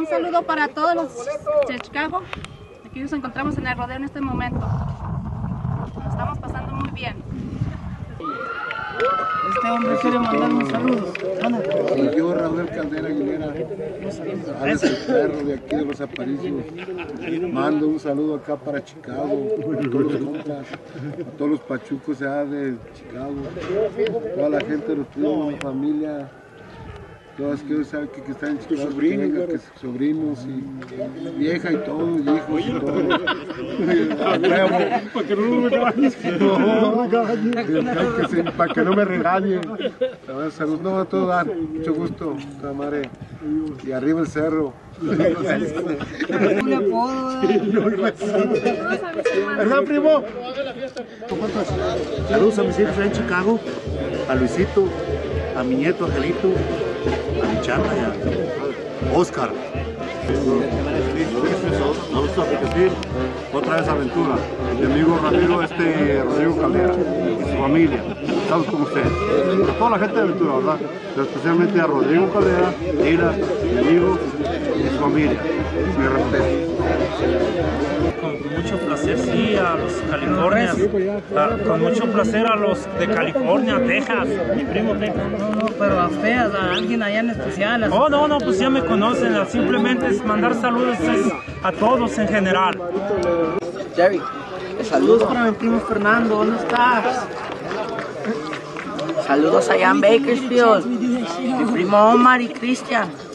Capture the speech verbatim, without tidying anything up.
saludo para todos los de Chicago. Aquí nos encontramos en el rodeo en este momento. Lo estamos pasando muy bien. Este hombre quiere mandar un saludo. Sí, yo, Raúl Caldera Aguilera, Alex el Perro de aquí de los Aparicios, mando un saludo acá para Chicago, a todos los compas, a todos los pachucos allá de Chicago, toda la gente de los primos, la familia, todos que saben que, que están en Chicago, sobrinos, que, que sobrinos y vieja y todos, y hijos y todos. Para que no me regañen. Para que no me regañen. Saludos, no, a todo dar, mucho gusto, toda madre. Y arriba el cerro. Un apodo. ¿Verdad, primo? Saludos a mis hijos en Chicago, a Luisito, a mi nieto Angelito, a mi chana y a Oscar. Saludos a Piquetín, otra vez Aventura. Mi amigo Ramiro, este Rodrigo Caldera y su familia. Saludos con ustedes. A toda la gente de Aventura, ¿verdad? Pero especialmente a Rodrigo Caldera, Lila, mi amigo y su familia. Mi respeto. Con mucho placer, sí, a los Californias, a, con mucho placer a los de California, Texas, mi primo Texas. No, no, pero a feas, a alguien allá en especial. Así. Oh, no, no, pues ya me conocen, simplemente es mandar saludos es a todos en general. Jerry, Saludos para mi primo Fernando, ¿dónde estás? saludos allá en Bakersfield, mi primo Omar y Cristian.